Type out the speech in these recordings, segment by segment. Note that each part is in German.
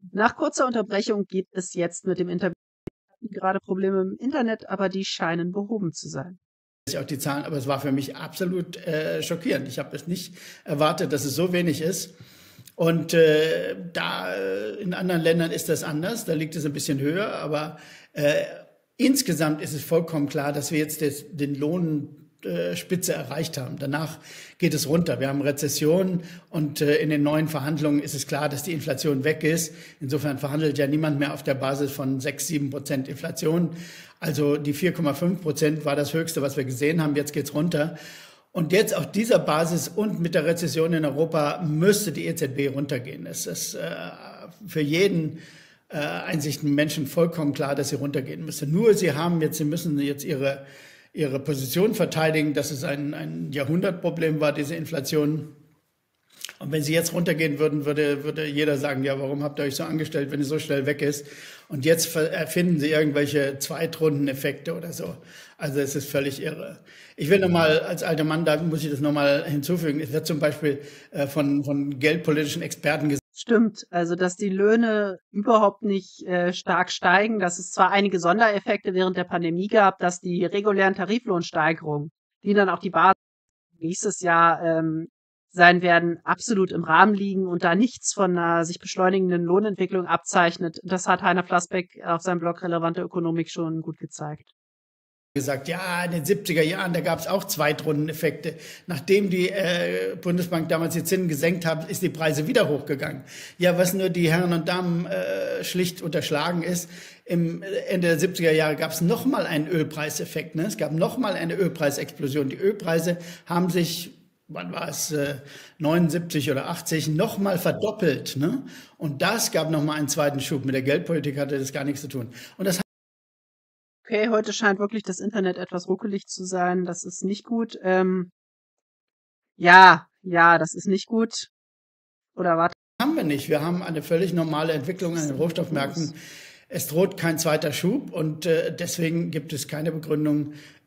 Nach kurzer Unterbrechung geht es jetzt mit dem Interview. Wir hatten gerade Probleme im Internet, aber die scheinen behoben zu sein. Auch die Zahlen, aber es war für mich absolut schockierend. Ich habe es nicht erwartet, dass es so wenig ist. Und in anderen Ländern ist das anders, da liegt es ein bisschen höher, aber insgesamt ist es vollkommen klar, dass wir jetzt den Lohnspitze erreicht haben. Danach geht es runter. Wir haben Rezession und in den neuen Verhandlungen ist es klar, dass die Inflation weg ist. Insofern verhandelt ja niemand mehr auf der Basis von 6-7% Inflation. Also die 4,5% war das Höchste, was wir gesehen haben. Jetzt geht's runter. Und jetzt auf dieser Basis und mit der Rezession in Europa müsste die EZB runtergehen. Es ist für jeden einsichtigen Menschen vollkommen klar, dass sie runtergehen müsste. Nur sie müssen jetzt ihre Position verteidigen, dass es ein Jahrhundertproblem war, diese Inflation. Und wenn sie jetzt runtergehen würden, würde jeder sagen, ja, warum habt ihr euch so angestellt, wenn es so schnell weg ist? Und jetzt erfinden sie irgendwelche Zweitrundeneffekte oder so. Also es ist völlig irre. Ich will nochmal, als alter Mann, da muss ich das nochmal hinzufügen, es wird zum Beispiel von geldpolitischen Experten gesagt. Stimmt, also dass die Löhne überhaupt nicht stark steigen, dass es zwar einige Sondereffekte während der Pandemie gab, dass die regulären Tariflohnsteigerungen, die dann auch die Basis nächstes Jahr sein werden, absolut im Rahmen liegen und da nichts von einer sich beschleunigenden Lohnentwicklung abzeichnet. Das hat Heiner Flassbeck auf seinem Blog Relevante Ökonomik schon gut gezeigt. Gesagt, ja, in den 70er Jahren, da gab es auch Zweitrundeneffekte. Nachdem die Bundesbank damals die Zinsen gesenkt hat, ist die Preise wieder hochgegangen. Ja, was nur die Herren und Damen schlicht unterschlagen ist, im Ende der 70er Jahre gab es nochmal einen Ölpreiseffekt. Ne? Es gab nochmal eine Ölpreisexplosion. Die Ölpreise haben sich, wann war es, 79 oder 80, nochmal verdoppelt. Ne? Und das gab nochmal einen zweiten Schub. Mit der Geldpolitik hatte das gar nichts zu tun. Und das Okay, heute scheint wirklich das Internet etwas ruckelig zu sein. Das ist nicht gut. Ja, das ist nicht gut. Oder warte. Haben wir nicht. Wir haben eine völlig normale Entwicklung an den Rohstoffmärkten. Es droht kein zweiter Schub und deswegen gibt es keine Begründung,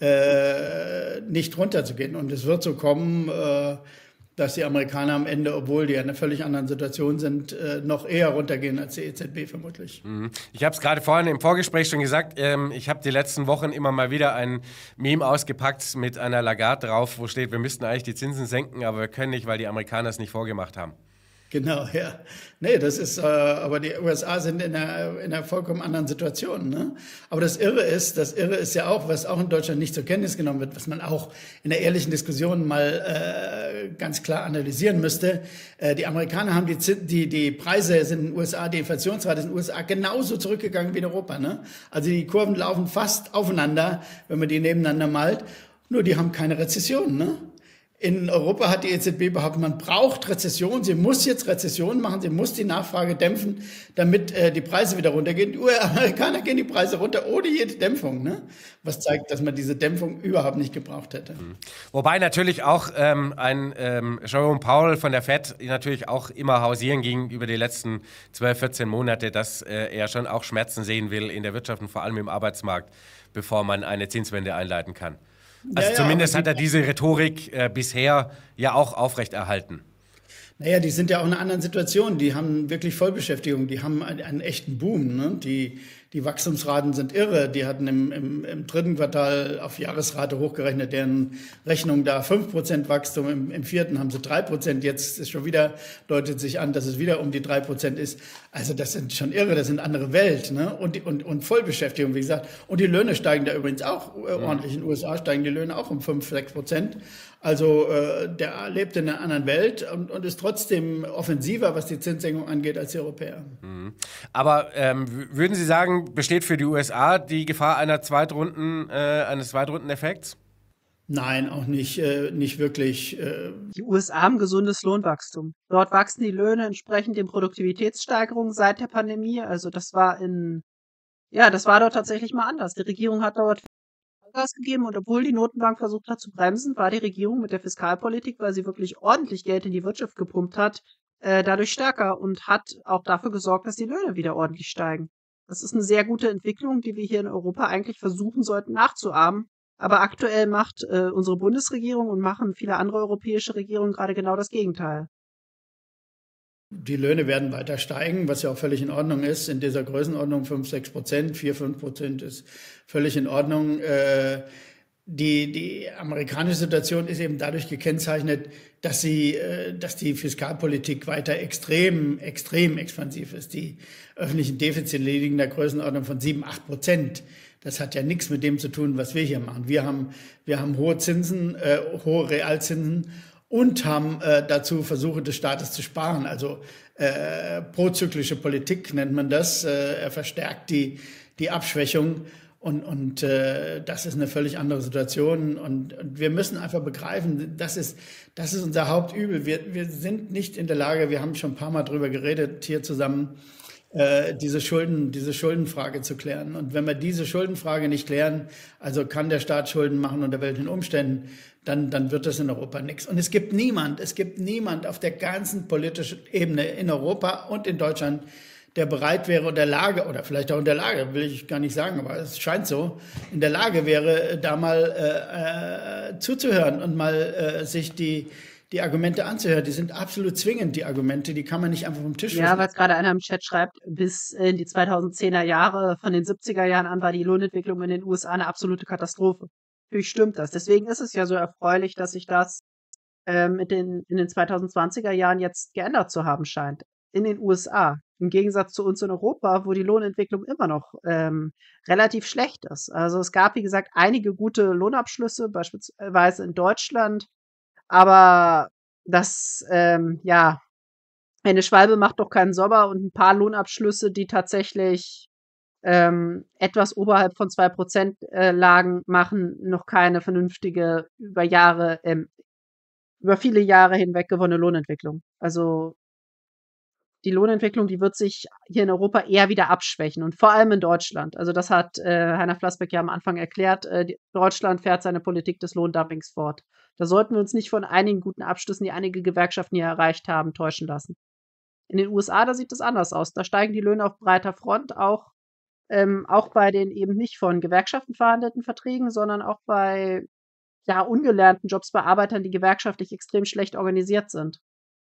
nicht runterzugehen. Und es wird so kommen, dass die Amerikaner am Ende, obwohl die in einer völlig anderen Situation sind, noch eher runtergehen als die EZB vermutlich. Ich habe es gerade vorhin im Vorgespräch schon gesagt, ich habe die letzten Wochen immer mal wieder ein Meme ausgepackt mit einer Lagarde drauf, wo steht, wir müssten eigentlich die Zinsen senken, aber wir können nicht, weil die Amerikaner es nicht vorgemacht haben. Genau, ja. Nee, das ist, aber die USA sind in einer vollkommen anderen Situation. Ne? Aber das Irre ist ja auch, was auch in Deutschland nicht zur Kenntnis genommen wird, was man auch in der ehrlichen Diskussion mal ganz klar analysieren müsste. Die Amerikaner haben die Preise sind in den USA, die Inflationsrate ist in den USA genauso zurückgegangen wie in Europa. Ne? Also die Kurven laufen fast aufeinander, wenn man die nebeneinander malt. Nur die haben keine Rezession, ne? In Europa hat die EZB behauptet, man braucht Rezession, sie muss jetzt Rezession machen, sie muss die Nachfrage dämpfen, damit die Preise wieder runtergehen. Die Amerikaner gehen die Preise runter ohne jede Dämpfung, ne? Was zeigt, dass man diese Dämpfung überhaupt nicht gebraucht hätte. Wobei natürlich auch ein Jerome Powell von der Fed natürlich auch immer hausieren ging über die letzten 12, 14 Monate, dass er schon auch Schmerzen sehen will in der Wirtschaft und vor allem im Arbeitsmarkt, bevor man eine Zinswende einleiten kann. Also ja, zumindest hat er diese Rhetorik bisher ja auch aufrechterhalten. Naja, die sind ja auch in einer anderen Situation. Die haben wirklich Vollbeschäftigung, die haben einen echten Boom. Ne? Die Wachstumsraten sind irre. Die hatten im dritten Quartal auf Jahresrate hochgerechnet, deren Rechnung da 5% Wachstum. Im vierten haben sie 3%. Jetzt ist schon wieder, deutet sich an, dass es wieder um die 3% ist. Also das sind schon irre, das sind andere Welt. Ne? Und Vollbeschäftigung, wie gesagt. Und die Löhne steigen da übrigens auch ordentlich. In den USA steigen die Löhne auch um 5-6%. Also der lebt in einer anderen Welt und ist trotzdem offensiver, was die Zinssenkung angeht, als die Europäer. Aber würden Sie sagen, besteht für die USA die Gefahr eines Zweitrundeneffekts? Nein, auch nicht wirklich. Die USA haben gesundes Lohnwachstum. Dort wachsen die Löhne entsprechend den Produktivitätssteigerungen seit der Pandemie. Also das war dort tatsächlich mal anders. Die Regierung hat dort Gas gegeben und obwohl die Notenbank versucht hat zu bremsen, war die Regierung mit der Fiskalpolitik, weil sie wirklich ordentlich Geld in die Wirtschaft gepumpt hat, dadurch stärker und hat auch dafür gesorgt, dass die Löhne wieder ordentlich steigen. Das ist eine sehr gute Entwicklung, die wir hier in Europa eigentlich versuchen sollten nachzuahmen. Aber aktuell macht unsere Bundesregierung und machen viele andere europäische Regierungen gerade genau das Gegenteil. Die Löhne werden weiter steigen, was ja auch völlig in Ordnung ist. In dieser Größenordnung 5-6%, 4-5% ist völlig in Ordnung. Die amerikanische Situation ist eben dadurch gekennzeichnet, dass die Fiskalpolitik weiter extrem expansiv ist. Die öffentlichen Defizite liegen in der Größenordnung von 7-8%. Das hat ja nichts mit dem zu tun, was wir hier machen. Wir haben hohe Zinsen, hohe Realzinsen und haben dazu Versuche des Staates zu sparen. Also prozyklische Politik nennt man das. Er verstärkt die Abschwächung. Und das ist eine völlig andere Situation. Und wir müssen einfach begreifen, das ist unser Hauptübel. Wir sind nicht in der Lage, wir haben schon ein paar Mal drüber geredet, hier zusammen, diese Schuldenfrage zu klären. Und wenn wir diese Schuldenfrage nicht klären, also kann der Staat Schulden machen unter welchen Umständen, dann wird das in Europa nichts. Und es gibt niemand auf der ganzen politischen Ebene in Europa und in Deutschland, der bereit wäre in der Lage, oder vielleicht auch in der Lage, will ich gar nicht sagen, aber es scheint so, in der Lage wäre, da mal zuzuhören und mal sich die Argumente anzuhören. Die sind absolut zwingend, die Argumente, die kann man nicht einfach vom Tisch Ja, weil es gerade einer im Chat schreibt, bis in die 2010er Jahre, von den 70er Jahren an war die Lohnentwicklung in den USA eine absolute Katastrophe. Natürlich stimmt das. Deswegen ist es ja so erfreulich, dass sich das in den 2020er Jahren jetzt geändert zu haben scheint. In den USA. Im Gegensatz zu uns in Europa, wo die Lohnentwicklung immer noch relativ schlecht ist. Also es gab, wie gesagt, einige gute Lohnabschlüsse, beispielsweise in Deutschland. Aber das, ja, eine Schwalbe macht doch keinen Sommer, und ein paar Lohnabschlüsse, die tatsächlich etwas oberhalb von 2% lagen, machen noch keine vernünftige, über viele Jahre hinweg gewonnene Lohnentwicklung. Also die Lohnentwicklung, die wird sich hier in Europa eher wieder abschwächen, und vor allem in Deutschland. Also das hat Heiner Flassbeck ja am Anfang erklärt. Deutschland fährt seine Politik des Lohndumpings fort. Da sollten wir uns nicht von einigen guten Abschlüssen, die einige Gewerkschaften hier erreicht haben, täuschen lassen. In den USA, da sieht es anders aus. Da steigen die Löhne auf breiter Front, auch bei den eben nicht von Gewerkschaften verhandelten Verträgen, sondern auch bei ungelernten Jobs bei Arbeitern, die gewerkschaftlich extrem schlecht organisiert sind.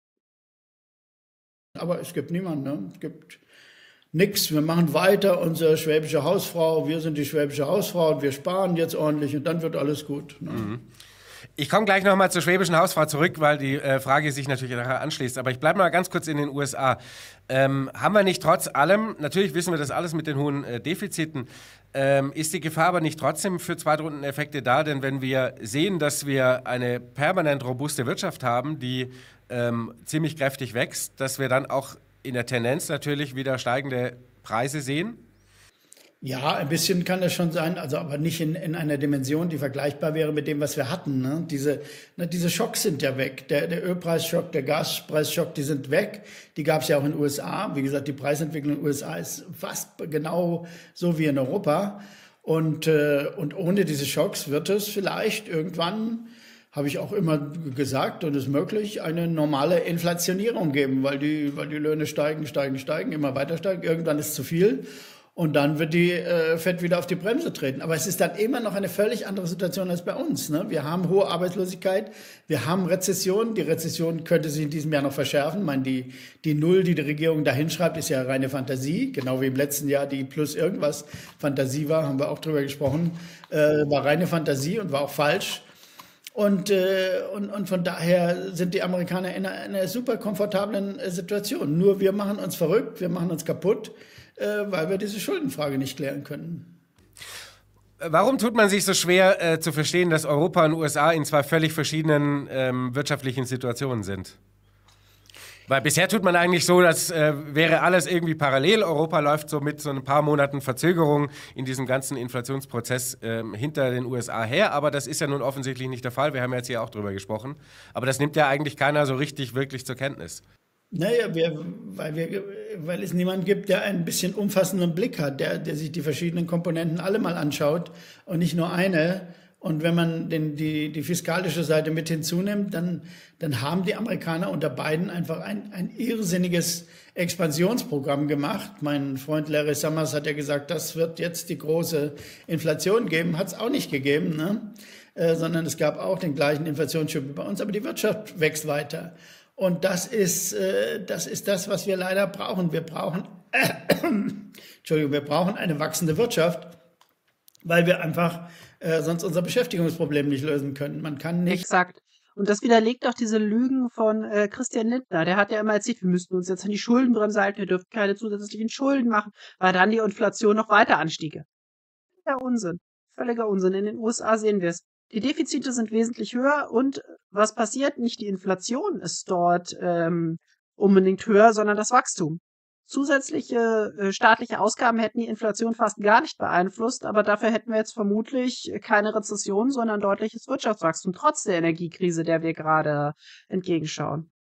Aber es gibt niemanden, ne? Es gibt nichts. Wir machen weiter, unsere schwäbische Hausfrau, wir sind die schwäbische Hausfrau und wir sparen jetzt ordentlich und dann wird alles gut. Ne? Mhm. Ich komme gleich nochmal zur schwäbischen Hausfrau zurück, weil die Frage sich natürlich nachher anschließt. Aber ich bleibe mal ganz kurz in den USA. Haben wir nicht trotz allem, natürlich wissen wir das alles mit den hohen Defiziten, ist die Gefahr aber nicht trotzdem für Zweitrundeneffekte da? Denn wenn wir sehen, dass wir eine permanent robuste Wirtschaft haben, die ziemlich kräftig wächst, dass wir dann auch in der Tendenz natürlich wieder steigende Preise sehen? Ja, ein bisschen kann das schon sein, also aber nicht in einer Dimension, die vergleichbar wäre mit dem, was wir hatten. Ne? Diese Schocks sind ja weg. Der Ölpreisschock, der Gaspreisschock, die sind weg. Die gab es ja auch in den USA. Wie gesagt, die Preisentwicklung in den USA ist fast genau so wie in Europa. Und ohne diese Schocks wird es vielleicht irgendwann, habe ich auch immer gesagt, und ist möglich, eine normale Inflationierung geben, weil die Löhne steigen, immer weiter steigen. Irgendwann ist zu viel. Und dann wird die Fed wieder auf die Bremse treten. Aber es ist dann immer noch eine völlig andere Situation als bei uns. Ne? Wir haben hohe Arbeitslosigkeit, wir haben Rezession. Die Rezession könnte sich in diesem Jahr noch verschärfen. Ich meine, die Null, die Regierung da hinschreibt, ist ja reine Fantasie. Genau wie im letzten Jahr die plus irgendwas Fantasie war, haben wir auch drüber gesprochen. War reine Fantasie und war auch falsch. Und von daher sind die Amerikaner in einer super komfortablen Situation. Nur wir machen uns verrückt, wir machen uns kaputt, weil wir diese Schuldenfrage nicht klären können. Warum tut man sich so schwer zu verstehen, dass Europa und USA in zwei völlig verschiedenen wirtschaftlichen Situationen sind? Weil bisher tut man eigentlich so, das wäre alles irgendwie parallel. Europa läuft so mit so ein paar Monaten Verzögerung in diesem ganzen Inflationsprozess hinter den USA her. Aber das ist ja nun offensichtlich nicht der Fall. Wir haben ja jetzt hier auch drüber gesprochen. Aber das nimmt ja eigentlich keiner so richtig wirklich zur Kenntnis. Naja, weil es niemanden gibt, der einen bisschen umfassenden Blick hat, der sich die verschiedenen Komponenten alle mal anschaut und nicht nur eine. Und wenn man die fiskalische Seite mit hinzunimmt, dann haben die Amerikaner unter Biden einfach ein irrsinniges Expansionsprogramm gemacht. Mein Freund Larry Summers hat ja gesagt, das wird jetzt die große Inflation geben. Hat es auch nicht gegeben, ne? Sondern es gab auch den gleichen Inflationsschub wie bei uns. Aber die Wirtschaft wächst weiter. Und das ist das, was wir leider brauchen. Wir brauchen eine wachsende Wirtschaft, weil wir einfach sonst unser Beschäftigungsproblem nicht lösen können. Man kann nicht. Exakt. Und das widerlegt auch diese Lügen von Christian Lindner. Der hat ja immer erzählt, wir müssten uns jetzt an die Schuldenbremse halten, wir dürfen keine zusätzlichen Schulden machen, weil dann die Inflation noch weiter anstiege. Ja, Unsinn. Völliger Unsinn. In den USA sehen wir es. Die Defizite sind wesentlich höher und was passiert? Nicht die Inflation ist dort unbedingt höher, sondern das Wachstum. Zusätzliche staatliche Ausgaben hätten die Inflation fast gar nicht beeinflusst, aber dafür hätten wir jetzt vermutlich keine Rezession, sondern deutliches Wirtschaftswachstum, trotz der Energiekrise, der wir gerade entgegenschauen.